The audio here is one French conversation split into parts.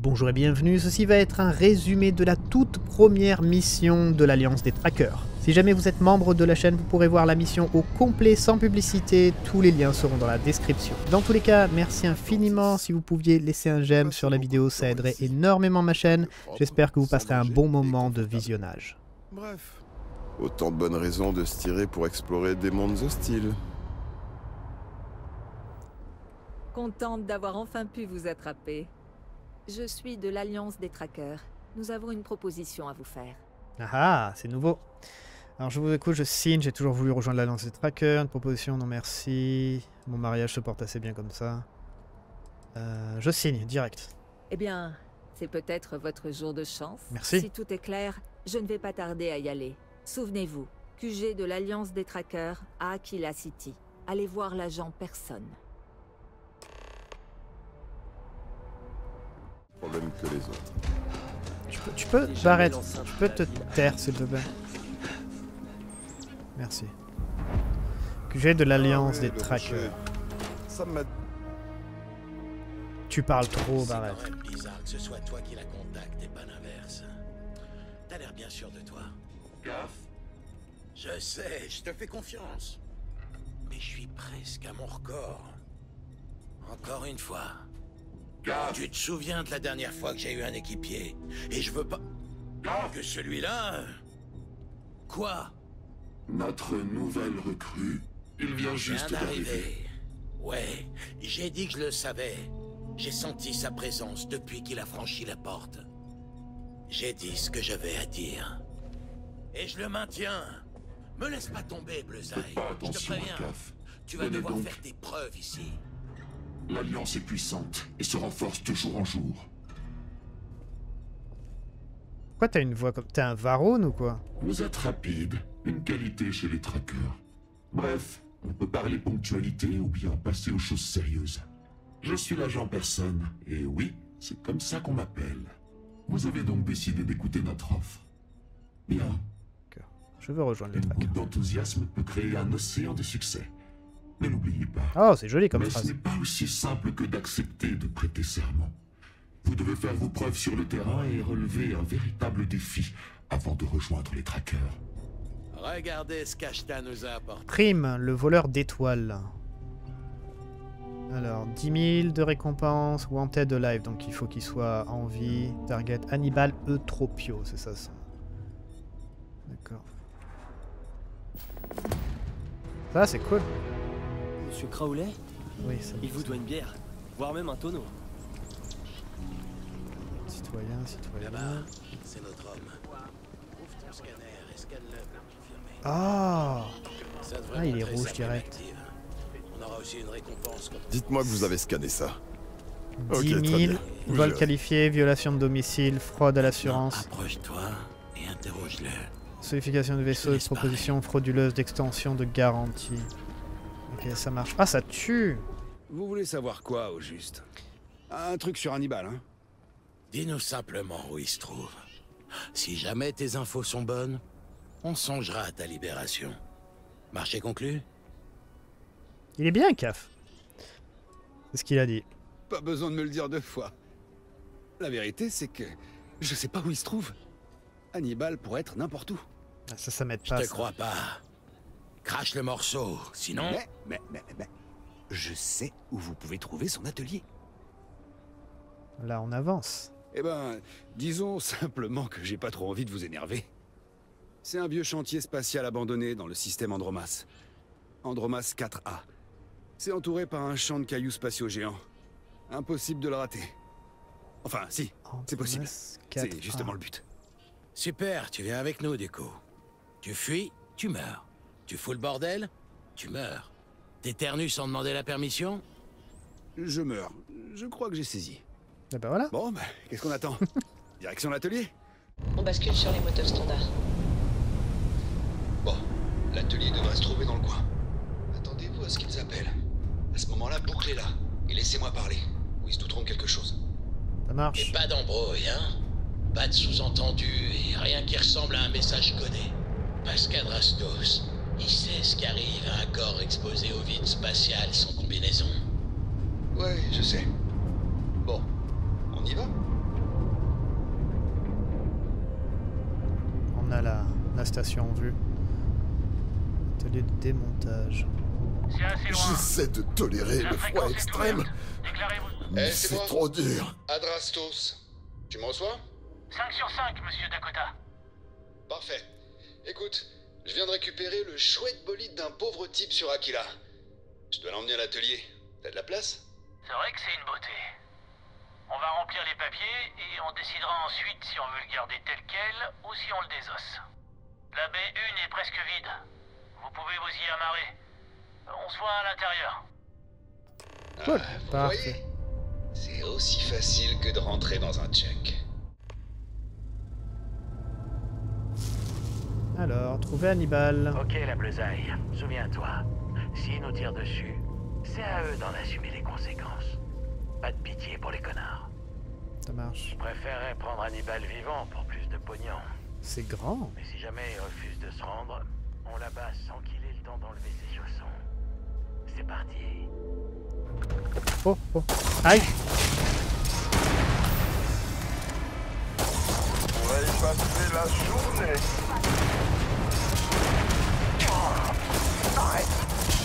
Bonjour et bienvenue, ceci va être un résumé de la toute première mission de l'Alliance des Trackers. Si jamais vous êtes membre de la chaîne, vous pourrez voir la mission au complet sans publicité, tous les liens seront dans la description. Dans tous les cas, merci infiniment, si vous pouviez laisser un j'aime sur la vidéo, ça aiderait énormément ma chaîne. J'espère que vous passerez un bon moment de visionnage. Bref, autant de bonnes raisons de se tirer pour explorer des mondes hostiles. Contente d'avoir enfin pu vous attraper. Je suis de l'Alliance des Trackers. Nous avons une proposition à vous faire. Ah, c'est nouveau. Alors je vous écoute, je signe, j'ai toujours voulu rejoindre l'Alliance des Trackers. Une proposition, non merci. Mon mariage se porte assez bien comme ça. Je signe, direct. Eh bien, c'est peut-être votre jour de chance. Merci. Si tout est clair, je ne vais pas tarder à y aller. Souvenez-vous, QG de l'Alliance des Trackers à Aquila City. Allez voir l'agent personne. Problème que les autres. Tu peux t'arrêter, tu peux te taire s'il te plaît. Merci. QG de l'Alliance des Trackers. Ça m'a... Tu parles trop, Barrett. C'est quand même bizarre que ce soit toi qui la contacte et pas l'inverse. T'as l'air bien sûr de toi. Gaff. Je sais, je te fais confiance. Mais je suis presque à mon record. Encore une fois. Gaff. Tu te souviens de la dernière fois que j'ai eu un équipier? Et je veux pas... Gaff. Que celui-là... Quoi? Notre nouvelle recrue, il vient juste Vient d'arriver. d'arriver. Ouais, j'ai dit que je le savais. J'ai senti sa présence depuis qu'il a franchi la porte. J'ai dit ce que j'avais à dire. Et je le maintiens. Me laisse pas tomber, Bleuzaï. Faites pas Je te attention, préviens. Gaff. Tu vas Venez devoir donc. faire tes preuves ici. L'Alliance est puissante et se renforce de jour en jour. Pourquoi t'as une voix comme... T'es un Varone ou quoi? Vous êtes rapide, une qualité chez les trackers. Bref, on peut parler ponctualité ou bien passer aux choses sérieuses. Je suis l'agent personne, et oui, c'est comme ça qu'on m'appelle. Vous avez donc décidé d'écouter notre offre. Bien, Je veux rejoindre les une Trackers. goutte d'enthousiasme peut créer un océan de succès. Mais n'oubliez pas, Oh, c'est joli comme mais ce phrase. n'est pas aussi simple que d'accepter de prêter serment. Vous devez faire vos preuves sur le terrain et relever un véritable défi avant de rejoindre les trackers. Regardez ce qu'Ashta nous a apporté. Prime, le voleur d'étoiles. Alors, 10 000 de récompense, Wanted Alive, donc il faut qu'il soit en vie. Target Hannibal Eutropio, c'est ça son. D'accord. Ça, c'est cool. Monsieur Crowley, Oui, ça. il vous doit une bière, voire même un tonneau. Citoyen, citoyen. Là-bas, c'est notre homme. Ouvre ton scanner et scanne-le pour confirmer. Ah, Ça devrait Ah, il est montrer rouge sa direct. prime active. On aura aussi une récompense quand on... Dites-moi que vous avez scanné ça. 10 Ok, 000, très bien. Vous vol gérez. qualifié, violation de domicile, fraude à l'assurance, Approche-toi et interroge-le. solidification de vaisseau, Je laisse proposition frauduleuse d'extension de garantie. Ok, ça marche. Ah, ça tue. Vous voulez savoir quoi, au juste? Un truc sur Hannibal, hein? Dis-nous simplement où il se trouve. Si jamais tes infos sont bonnes, on songera à ta libération. Marché conclu? Il est bien, CAF. C'est ce qu'il a dit. Pas besoin de me le dire deux fois. La vérité, c'est que je sais pas où il se trouve. Hannibal pourrait être n'importe où. Ah, ça m'aide Je pas. te ça. crois pas. Crache le morceau, sinon... Mais, je sais où vous pouvez trouver son atelier. Là, on avance. Eh ben, disons simplement que j'ai pas trop envie de vous énerver. C'est un vieux chantier spatial abandonné dans le système Andromas. Andromas 4A. C'est entouré par un champ de cailloux spatiaux géants. Impossible de le rater. Enfin, si, c'est possible. Andromas 4A. C'est justement le but. Super, tu viens avec nous, du coup. Tu fuis, tu meurs. Tu fous le bordel, tu meurs. T'éternues sans demander la permission? Je meurs. Je crois que j'ai saisi. Et ben voilà. Bon, bah, qu'est-ce qu'on attend? Direction l'atelier? On bascule sur les moteurs standards. Bon, l'atelier devrait se trouver dans le coin. Attendez-vous à ce qu'ils appellent. À ce moment-là, bouclez-la et laissez-moi parler, ou ils se douteront de quelque chose. Ça Et marche. pas d'embrouille, hein? Pas de sous-entendu et rien qui ressemble à un message codé. Pascal Rastos, il sait ce qui arrive à un corps exposé au vide spatial sans combinaison. Ouais, je sais. Bon, on y va? La station en vue. Atelier de démontage. J'essaie de tolérer le froid extrême. Mais c'est c'est moi. trop dur. Adrastos. Tu me reçois? 5 sur 5, monsieur Dakota. Parfait. Écoute, je viens de récupérer le chouette bolide d'un pauvre type sur Aquila. Je dois l'emmener à l'atelier. T'as de la place? C'est vrai que c'est une beauté. On va remplir les papiers et on décidera ensuite si on veut le garder tel quel ou si on le désosse. La baie 1 est presque vide. Vous pouvez vous y amarrer. On se voit à l'intérieur. Cool. Vous Parfait. voyez? C'est aussi facile que de rentrer dans un check. Alors, trouver Hannibal. Ok, la bleusaille. Souviens-toi, s'ils nous tirent dessus, c'est à eux d'en assumer les conséquences. Pas de pitié pour les connards. Ça marche. Je préférerais prendre Hannibal vivant pour plus de pognon. C'est grand. Mais si jamais il refuse de se rendre, on l'abat sans qu'il ait le temps d'enlever ses chaussons. C'est parti. Oh, oh. Aïe. On va y passer la journée. Arrête.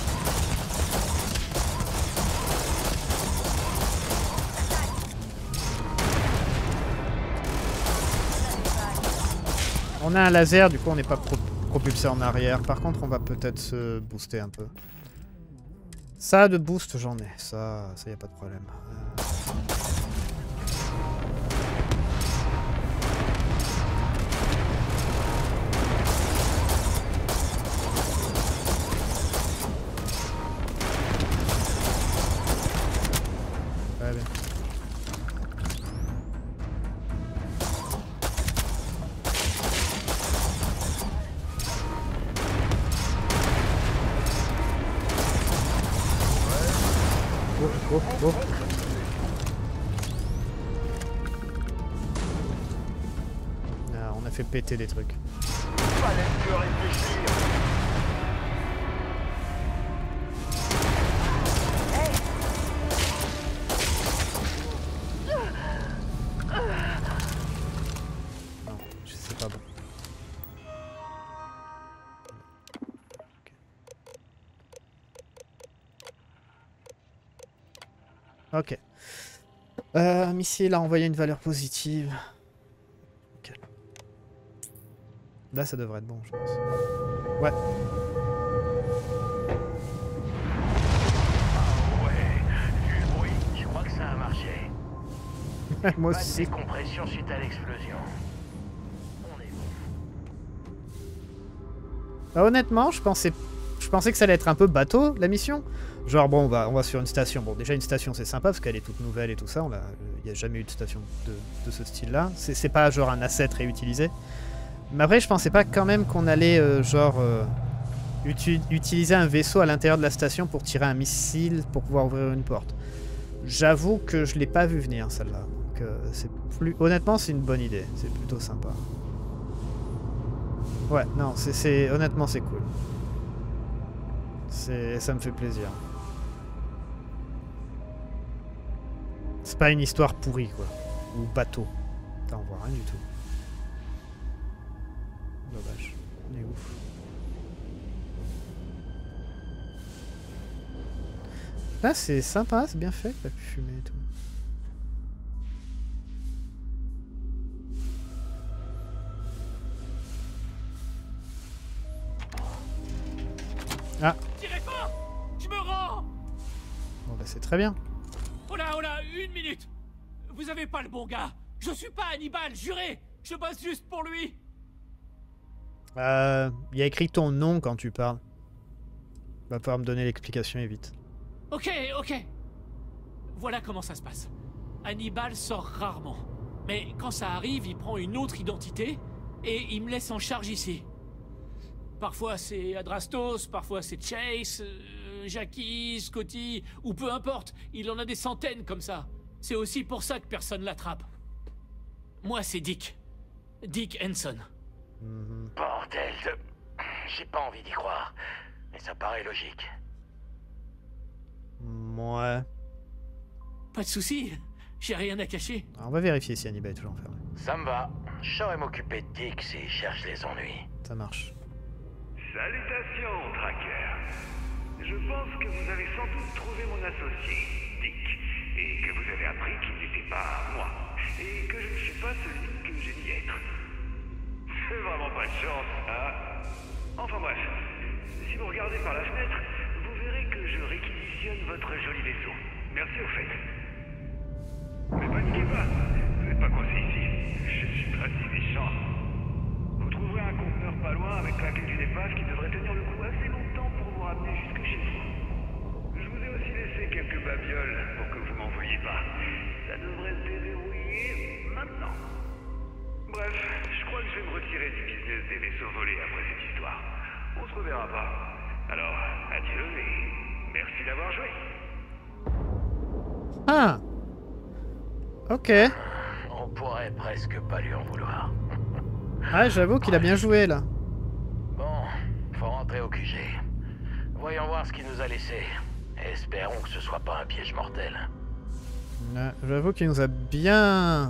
On a un laser, du coup on n'est pas propulsé en arrière. Par contre, on va peut-être se booster un peu. Ça, de boost, j'en ai. Ça y a pas de problème. Très bien. Oh, oh. Ah, on a fait péter des trucs. Fallait plus réfléchir. Non, c'est pas bon. Ok. Missile a envoyé une valeur positive. Ok. Là, ça devrait être bon, je pense. Ouais. Ouais, du bruit, je crois que ça a marché. Moi Pas de aussi. décompression suite à l'explosion. On est bon. Bah, honnêtement, je pensais que ça allait être un peu bateau, la mission. Genre, bon, on va sur une station. Bon, déjà, une station, c'est sympa, parce qu'elle est toute nouvelle et tout ça. Il n'y a jamais eu de station de ce style-là. C'est pas, genre, un asset réutilisé. Mais après, je pensais pas quand même qu'on allait, utiliser un vaisseau à l'intérieur de la station pour tirer un missile pour pouvoir ouvrir une porte. J'avoue que je l'ai pas vu venir, celle-là. Donc, honnêtement, c'est une bonne idée. C'est plutôt sympa. Ouais, non, honnêtement, c'est cool. Ça me fait plaisir. C'est pas une histoire pourrie, quoi. Ou bateau. Putain, on voit rien du tout. Dommage. On est ouf. Là, c'est sympa, c'est bien fait, la fumée et tout. Ah. Tirez pas! Je me rends! Bon, bah, c'est très bien. Oh là, une minute! Vous avez pas le bon gars! Je suis pas Hannibal, juré! Je bosse juste pour lui! Il y a écrit ton nom quand tu parles. Va pouvoir me donner l'explication et vite. Ok. Voilà comment ça se passe. Hannibal sort rarement. Mais quand ça arrive, il prend une autre identité et il me laisse en charge ici. Parfois c'est Adrastos, parfois c'est Chase, Jackie, Scotty, ou peu importe, il en a des centaines comme ça. C'est aussi pour ça que personne l'attrape. Moi c'est Dick. Dick Henson. Bordel de... J'ai pas envie d'y croire, mais ça paraît logique. Ouais. Pas de soucis, j'ai rien à cacher. Alors, on va vérifier si Hannibal est toujours enfermé. Ça me va. Je saurais m'occuper de Dick s'il cherche les ennuis. Ça marche. Salutations, Tracker. Je pense que vous avez sans doute trouvé mon associé, Dick, et que vous avez appris qu'il n'était pas moi, et que je ne suis pas celui que j'ai dit être. C'est vraiment pas de chance, hein? Enfin bref, si vous regardez par la fenêtre, vous verrez que je réquisitionne votre joli vaisseau. Merci au fait. Mais paniquez pas, vous n'êtes pas coincé ici, je suis pas si méchant. Vous trouverez un conteneur pas loin avec la clé d'une épave qui devrait tenir le coup assez longtemps pour vous ramener jusque chez vous. Je vous ai aussi laissé quelques babioles pour que vous m'en vouliez pas. Ça devrait se déverrouiller maintenant. Bref, je crois que je vais me retirer du business des vaisseaux volés après cette histoire. On se reverra pas. Alors, adieu et merci d'avoir joué. Ah. Ok. On pourrait presque pas lui en vouloir. Ah, j'avoue qu'il a bien joué là. Bon, faut rentrer au QG. Voyons voir ce qu'il nous a laissé. Espérons que ce soit pas un piège mortel. J'avoue qu'il nous a bien...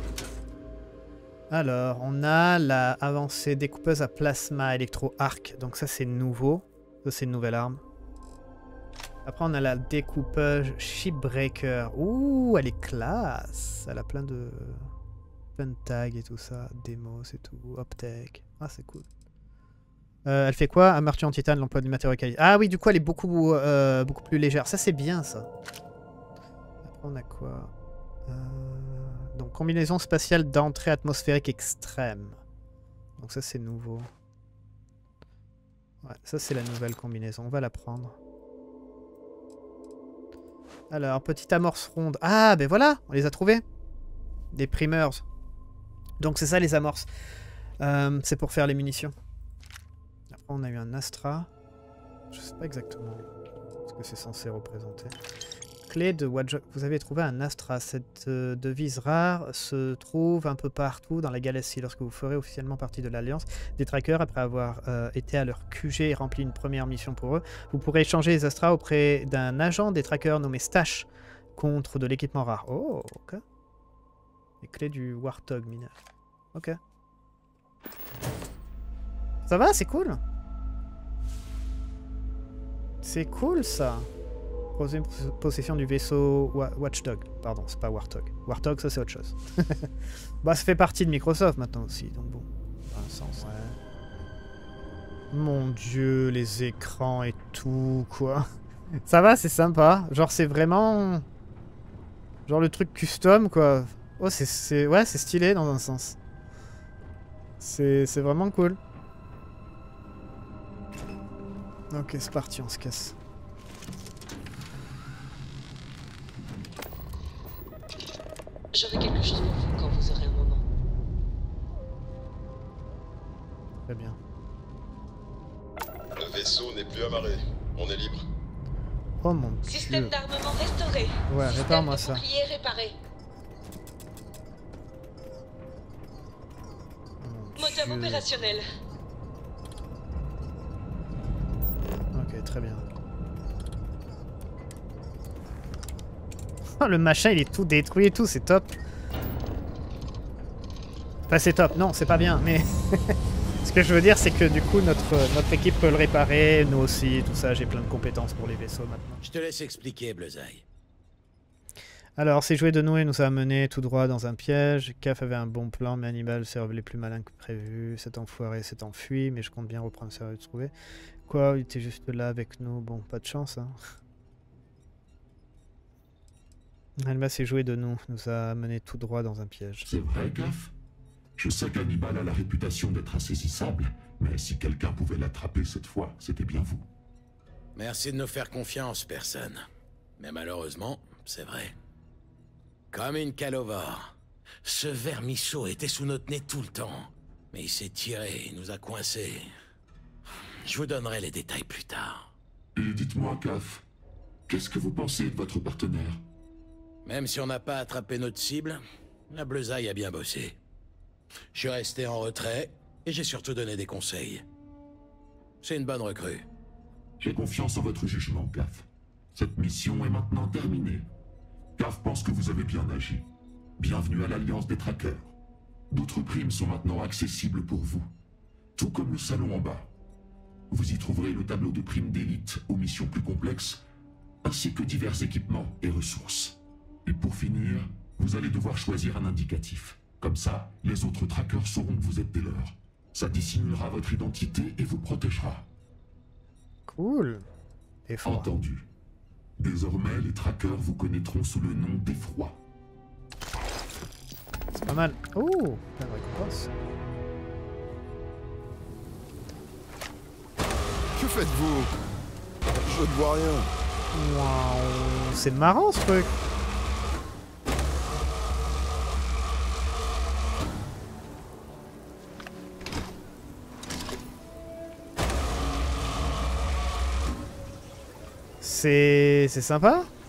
Alors, on a la avancée découpeuse à plasma électro-arc. Donc ça, c'est nouveau. Ça, c'est une nouvelle arme. Après, on a la découpeuse Shipbreaker. Ouh, elle est classe. Elle a plein de tags et tout ça. Demos et tout. Optech. Ah, c'est cool. Elle fait quoi? Armature en titane, l'emploi du matériau qualité. Ah oui, du coup, elle est beaucoup plus légère. Ça, c'est bien, ça. Après, on a quoi? Donc, combinaison spatiale d'entrée atmosphérique extrême. Donc ça, c'est nouveau. Ouais, ça, c'est la nouvelle combinaison. On va la prendre. Alors, petite amorce ronde. Ah, ben voilà, on les a trouvés. Des primers. Donc, c'est ça, les amorces. C'est pour faire les munitions. Après, on a eu un Astra. Je sais pas exactement ce que c'est censé représenter. Clé de Watch. Vous avez trouvé un Astra. Cette devise rare se trouve un peu partout dans la galaxie. Lorsque vous ferez officiellement partie de l'Alliance des Trackers, après avoir été à leur QG et rempli une première mission pour eux, vous pourrez échanger les Astras auprès d'un agent des Trackers nommé Stash contre de l'équipement rare. Oh, ok. Les clés du Warthog mineur. Ok. Ça va, c'est cool. C'est cool, ça. Possession du vaisseau Watchdog. Pardon, c'est pas Warthog. Warthog, ça c'est autre chose. Bah, ça fait partie de Microsoft maintenant aussi, donc bon. Dans un sens. Ouais. Mon dieu, les écrans et tout, quoi. Ça va, c'est sympa. Genre, c'est vraiment... Genre le truc custom, quoi. Oh, ouais, c'est stylé dans un sens. C'est vraiment cool. Ok, c'est parti, on se casse. J'aurai quelque chose pour vous quand vous aurez un moment. Très bien. Le vaisseau n'est plus amarré. On est libre. Oh mon dieu. Système d'armement restauré. Ouais, répare-moi ça. Bouclier réparé. Moteur opérationnel. Ok, très bien. Oh, le machin, il est tout détruit et tout, c'est top. Enfin, c'est top. Non, c'est pas bien, mais... Ce que je veux dire, c'est que du coup, notre équipe peut le réparer, nous aussi, tout ça. J'ai plein de compétences pour les vaisseaux maintenant. Je te laisse expliquer, Bleuzaï. Alors, c'est joué de nous et nous a amené tout droit dans un piège. Caf avait un bon plan, mais Hannibal s'est révélé plus malin que prévu. Cet enfoiré s'est enfui, mais je compte bien reprendre sérieux de trouver. Quoi, il était juste là avec nous. Bon, pas de chance, hein. Hannibal s'est joué de nous a amené tout droit dans un piège. C'est vrai, Caf? Je sais qu'Hannibal a la réputation d'être insaisissable, mais si quelqu'un pouvait l'attraper cette fois, c'était bien vous. Merci de nous faire confiance, personne. Mais malheureusement, c'est vrai. Comme une calovore. Ce vermisseau était sous notre nez tout le temps. Mais il s'est tiré, il nous a coincés. Je vous donnerai les détails plus tard. Et dites-moi, Caf, qu'est-ce que vous pensez de votre partenaire? Même si on n'a pas attrapé notre cible, la Bleuzaï a bien bossé. Je suis resté en retrait, et j'ai surtout donné des conseils. C'est une bonne recrue. J'ai confiance en votre jugement, Caf. Cette mission est maintenant terminée. Caf pense que vous avez bien agi. Bienvenue à l'Alliance des Trackers. D'autres primes sont maintenant accessibles pour vous, tout comme le salon en bas. Vous y trouverez le tableau de primes d'élite aux missions plus complexes, ainsi que divers équipements et ressources. Et pour finir, vous allez devoir choisir un indicatif. Comme ça, les autres trackers sauront que vous êtes des leurs. Ça dissimulera votre identité et vous protégera. Cool. Effroi. Entendu. Désormais, les trackers vous connaîtront sous le nom d'Effroi. C'est pas mal. Oh, plein de récompenses. Que faites-vous? Je ne vois rien. Waouh, c'est marrant ce truc. C'est sympa.